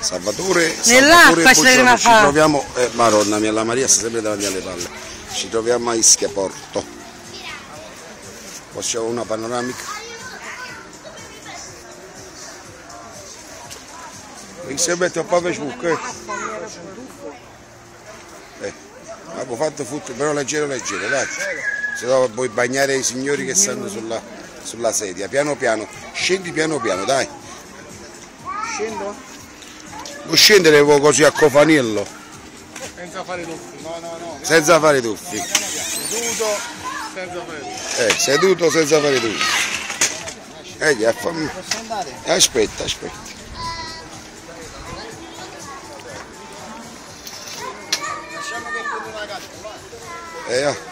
Salvatore nell'acqua ci ci troviamo, Madonna mia, la Maria sta sempre davanti alle palle. Ci troviamo a Ischia Porto. Possiamo una panoramica. Mi si mette un po' a Facebook, Abbiamo fatto foot, però leggero, dai. Se no puoi bagnare i signori che stanno sulla sedia. Piano piano, scendi piano piano, dai. Scendo? Non scendere così a cofanillo. Senza fare tuffi. No. Senza fare tuffi. Seduto, senza fare tuffi. Seduto senza fare tuffi. Posso andare? Aspetta. Lasciamo che prendo una carta, va.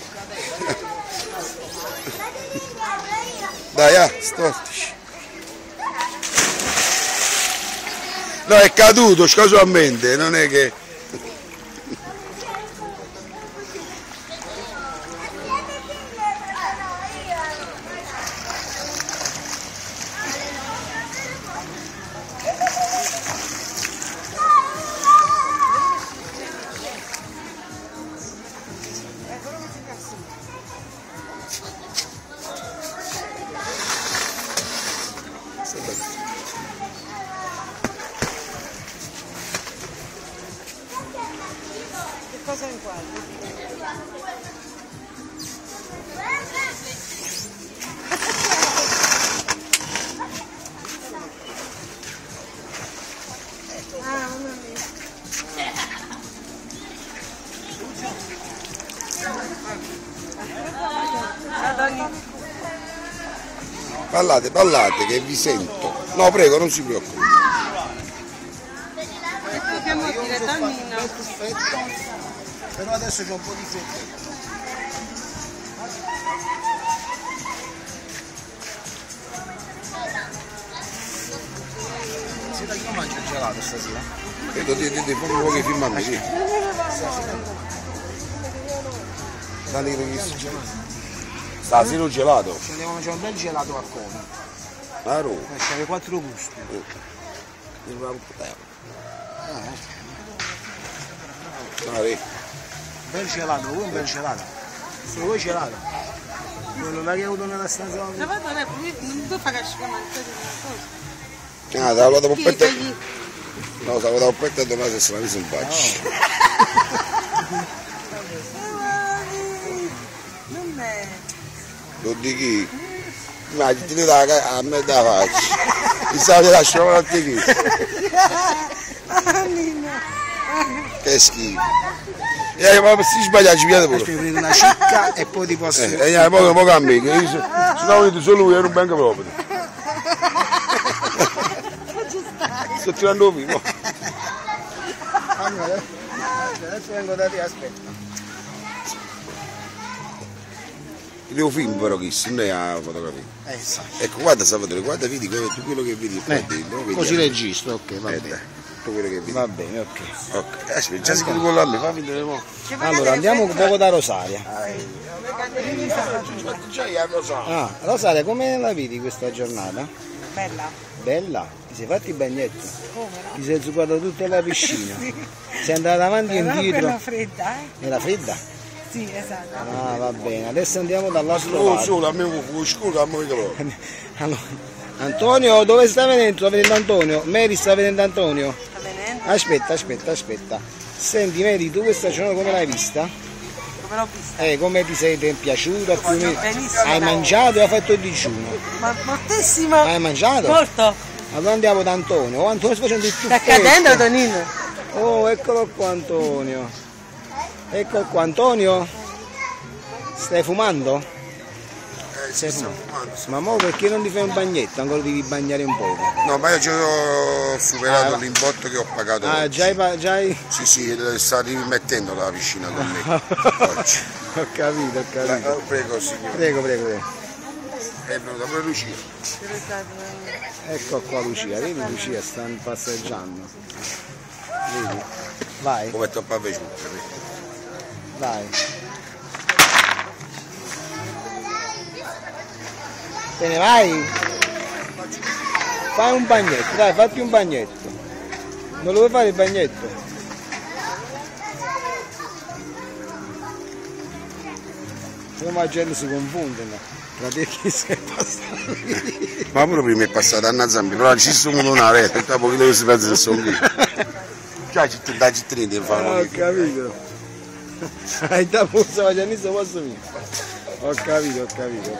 Dai, stortici. No, è caduto casualmente, non è che... Che cosa inquadri? Ballate che vi sento. No, prego, non si preoccupi. Dobbiamo dire Tannino. Però adesso c'è un po' di freddo. Senta, io mangio il gelato stasera. Vedo di fammi un po' che filmarmi, sì. Stasera un gelato. Ci andiamo a mangiare un bel gelato a Como. A Roma. C'è 4 gusti. Bel gelato, vuoi un bel gelato? Se vuoi gelato. Quello là che ho avuto nella stanza. La vado a non fa cascare Ah, stavo da poppetta. No, stavo da poppetta e domani se la mise un bacio. Non è. Lo di chi? Ma ti devo dare a me da faccia. Mi sa che lascio a te chi? Che schifo. Ma si sbaglia ci piace pure. Prendo una cicca e poi ti posso... Mo cambi, se no vedete solo lui, ero ben proprio. Sto tirando vivo. Allora, adesso vengo da te, aspetta. Devo film però chi, non è a fotografia. Ecco, guarda Salvatore, guarda, vedi tu quello che vedi qua dentro. Così registro, ok, va bene. Quello che vedi. Va bene, ok. Aspetta, già scritto con l'alme, fammi vedere mo'. Allora, andiamo un poco da Rosaria. Ah, Rosaria, come la vedi questa giornata? Bella. Bella? Ti sei fatti i bagnetti? Come no? Ti sei zuccato tutta la piscina? Sei andata avanti e indietro? Era fredda, Era fredda? Sì, esatto. Ah, va bene. Adesso andiamo dall'altro lato. Solo, a me scusa, a me Allora, Antonio, dove sta venendo? Sta venendo Antonio? Mary sta venendo Antonio? Sta venendo? Aspetta. Senti Mary, tu questa giornata come l'hai vista? Come l'ho vista? Come ti sei piaciuta? Benissimo. Hai mangiato e hai fatto il digiuno? Ma moltissimo. Hai mangiato? Molto. Allora andiamo da Antonio. Oh, Antonio sta facendo il tuffetto. Sta cadendo Tonino. Oh, eccolo qua Antonio. Ecco qua Antonio. Stai fumando? Stai fumando. Ma mo perché non ti fai un bagnetto? Ancora devi bagnare un po'. No, ma io già ho superato l'importo che ho pagato. Ah, già hai... Sì, sta rimettendo la piscina con me. Oggi. Ho capito. Prego, signore. Prego. È venuta pure Lucia. Ecco qua Lucia, vedi Lucia, stanno passeggiando. Vedi? Vai. Come troppo avvenuto. Vai. Te ne vai? Fai un bagnetto, dai, fatti un bagnetto. Non lo vuoi fare il bagnetto? Se la gente si confonde. Tra te chi sei passato? Ma pure prima è passata a Zambia, però ci sono una rete, dopo che si pensa che sono qui. Già da cittadini di fare. Ho capito. Hai da forza la giannista posso venire. Ho capito.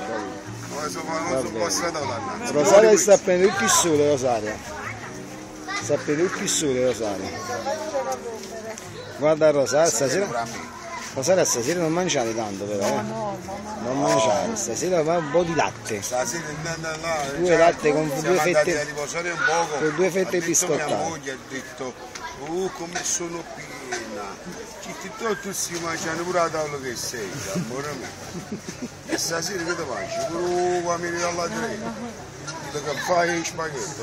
Rosaria sta a prendere tutti i sole, Rosaria. Sta a prendere tutti i sole, Rosaria. Guarda Rosaria, stasera. Rosaria stasera non mangiare tanto però, non mangiare, stasera va un po' di latte. Stasera Due latte con due fette, riposare un poco. con due fette Mia biscottate. moglie ha detto, come sono piena, tu si mangiano pure a tavola che sei, amore mio. E stasera che ti mangi? Pure quando mi dalla tre. Che fai spaghetti,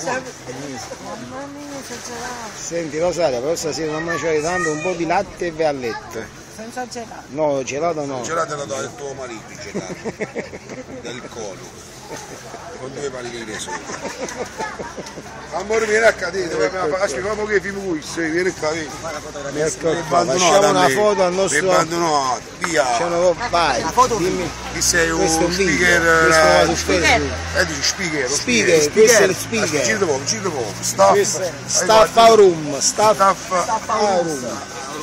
Senti Rosaria, però stasera non mangiare tanto, un po' di latte e vai a letto. Senza gelato. No, gelato no. Il gelato lo do al tuo marito, il gelato, del colo, con due palline sopra. Amore vieni a cadere, facciamo che film questo, vieni a cadere. Ecco qua, facciamo una foto al nostro... No, via. Vai, dimmi. Chi sei un Questo è un video, speaker? questo va su Facebook. Dici speaker. Speaker, questo è il speaker. Giro poco, staff. Staff a room, staff a room.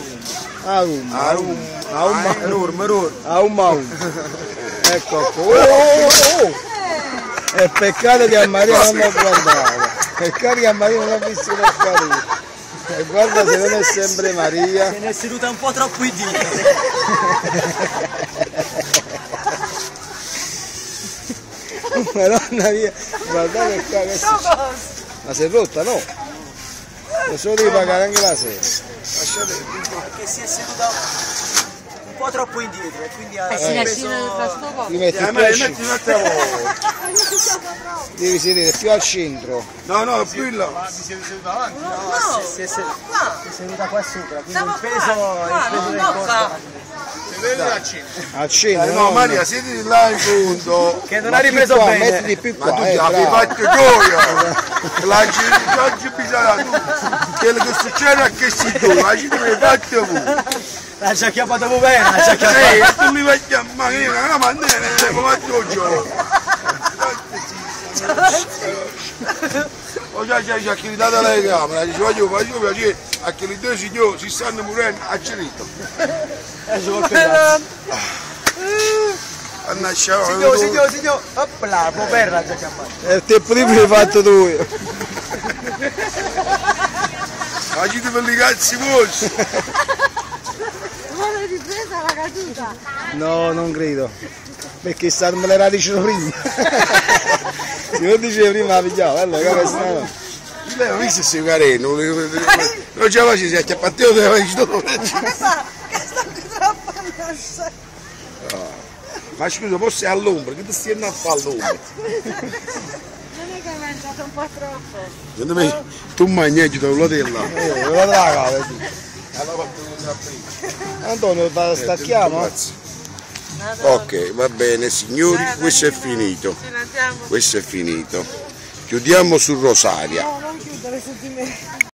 Ecco qua. È peccato che a Maria non l'ho guardato. Peccato che a Maria non l'ho visto in carino. E guarda se non è sempre Maria. Se ne è seduta un po' troppo in dietro. Madonna mia, guardate qua che ma si è rotta, no? Adesso devi pagare anche la sera. Perché si è seduta un po' troppo indietro e quindi ha Ti metti più al Metti centro. un'altra volta. Devi sedere più al centro. No, più in là. si è seduta qua sopra, quindi il peso del corpo. Al centro. No, Maria, siedi là in fondo. Che non ha ripreso qua, bene. mettiti più Ma qua, tu ti avevi bravo. fatto gioia. La gente bisogna tu. Quello che succede a che si tu, la gente mi hai fatto tu. L'ha già chiappato bene, l'ha già chiappato. Tu mi fai chiamare, io non la mandare, come fatto gioia. Già che gli date la camera, dice voglio piacere a che i due signori si stanno morendo a cerito. Signor, opla, poverla già chiappato. È il tempo di più hai fatto tu. La gente per i cazzi vostri. Ma l'hai ripresa la caduta? No, non credo. Perché me l'era dicevo prima. Se non dicevo prima la pigliavo, allora come sta? Lei non visto se carino, non ce la faccio, si è acchiappato, te la faccio tutto. Che sta troppo adesso. Ma scusa, forse è all'ombra, che ti stai andando a fare all'ombra? Non è che hai mangiato un po' troppo. Secondo me tu mangi da un lotella. Lo traga, Antonio, stacchiamo? Ok, va bene signori, questo è finito. Questo è finito. Chiudiamo su Rosaria. No, non chiudere su di me.